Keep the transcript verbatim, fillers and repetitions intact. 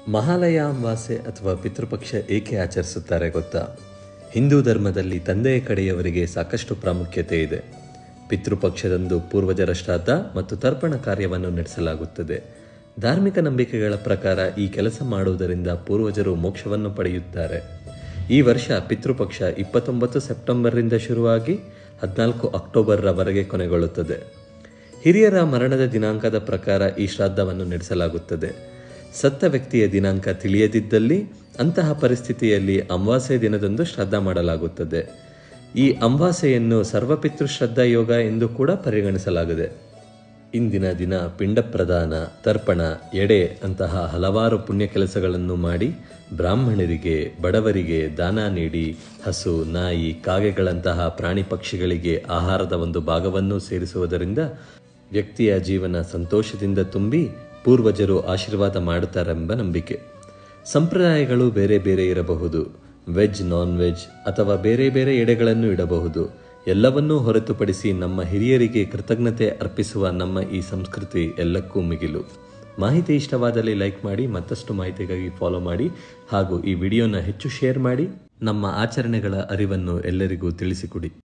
ಮಹಾಲಯ ಅಮಾವಾಸ್ಯೆ ಅಥವಾ ಪಿತೃಪಕ್ಷ ಏಕೆ ಆಚರಿಸುತ್ತಾರೆ ಗೊತ್ತಾ? ಹಿಂದೂ ಧರ್ಮದಲ್ಲಿ ತಂದೆಯ ಕಡೆಯವರಿಗೆ ಸಾಕಷ್ಟು ಪ್ರಾಮುಖ್ಯತೆ ಇದೆ. ಪಿತೃಪಕ್ಷದಂದು ಪೂರ್ವಜರ ಶ್ರಾದ್ದ ಮತ್ತು ತರ್ಪಣ ಕಾರ್ಯವನ್ನು ನಡೆಸಲಾಗುತ್ತದೆ. ಧಾರ್ಮಿಕ ನಂಬಿಕೆಗಳ ಪ್ರಕಾರ ಈ ಕೆಲಸ ಮಾಡುವುದರಿಂದ ಪೂರ್ವಜರು ಮೋಕ್ಷವನ್ನು ಪಡೆಯುತ್ತಾರೆ. ಈ ವರ್ಷ ಪಿತೃಪಕ್ಷ ಇಪ್ಪತ್ತೊಂಬತ್ತು ಸೆಪ್ಟೆಂಬರ್ರಿಂದ ಶುರುವಾಗಿ ಹದಿನಾಲ್ಕು ಅಕ್ಟೋಬರ್ರವರೆಗೆ ಕೊನೆಗೊಳ್ಳುತ್ತದೆ. ಹಿರಿಯರ ಮರಣದ ದಿನಾಂಕದ ಪ್ರಕಾರ ಈ ಶ್ರಾದ್ದವನ್ನು ನಡೆಸಲಾಗುತ್ತದೆ. ಸತ್ತ ವ್ಯಕ್ತಿಯ ದಿನಾಂಕ ತಿಳಿಯದಿದ್ದಲ್ಲಿ ಅಂತಹ ಪರಿಸ್ಥಿತಿಯಲ್ಲಿ ಅಮಾವಾಸ್ಯೆ ದಿನದಂದು ಶ್ರಾದ್ದ ಮಾಡಲಾಗುತ್ತದೆ. ಈ ಅಮಾವಾಸ್ಯೆಯನ್ನು ಸರ್ವಪಿತೃ ಶ್ರದ್ಧಾ ಯೋಗ ಎಂದು ಕೂಡ ಪರಿಗಣಿಸಲಾಗಿದೆ. ಇಂದಿನ ದಿನ ಪಿಂಡ ಪ್ರದಾನ, ತರ್ಪಣ, ಎಡೆ ಅಂತಹ ಹಲವಾರು ಪುಣ್ಯ ಕೆಲಸಗಳನ್ನು ಮಾಡಿ ಬ್ರಾಹ್ಮಣರಿಗೆ, ಬಡವರಿಗೆ ದಾನ ನೀಡಿ ಹಸು, ನಾಯಿ, ಕಾಗೆಗಳಂತಹ ಪ್ರಾಣಿ ಪಕ್ಷಿಗಳಿಗೆ ಆಹಾರದ ಒಂದು ಭಾಗವನ್ನು ಸೇರಿಸುವುದರಿಂದ ವ್ಯಕ್ತಿಯ ಜೀವನ ಸಂತೋಷದಿಂದ ತುಂಬಿ ಪೂರ್ವಜರು ಆಶೀರ್ವಾದ ಮಾಡುತ್ತಾರೆಂಬ ನಂಬಿಕೆ. ಸಂಪ್ರದಾಯಗಳು ಬೇರೆ ಬೇರೆ ಇರಬಹುದು. ವೆಜ್, ನಾನ್ ವೆಜ್ ಅಥವಾ ಬೇರೆ ಬೇರೆ ಎಡೆಗಳನ್ನು ಇಡಬಹುದು. ಎಲ್ಲವನ್ನೂ ಹೊರತುಪಡಿಸಿ ನಮ್ಮ ಹಿರಿಯರಿಗೆ ಕೃತಜ್ಞತೆ ಅರ್ಪಿಸುವ ನಮ್ಮ ಈ ಸಂಸ್ಕೃತಿ ಎಲ್ಲಕ್ಕೂ ಮಿಗಿಲು. ಮಾಹಿತಿ ಇಷ್ಟವಾದಲ್ಲಿ ಲೈಕ್ ಮಾಡಿ, ಮತ್ತಷ್ಟು ಮಾಹಿತಿಗಾಗಿ ಫಾಲೋ ಮಾಡಿ ಹಾಗೂ ಈ ವಿಡಿಯೋನ ಹೆಚ್ಚು ಶೇರ್ ಮಾಡಿ ನಮ್ಮ ಆಚರಣೆಗಳ ಅರಿವನ್ನು ಎಲ್ಲರಿಗೂ ತಿಳಿಸಿಕೊಡಿ.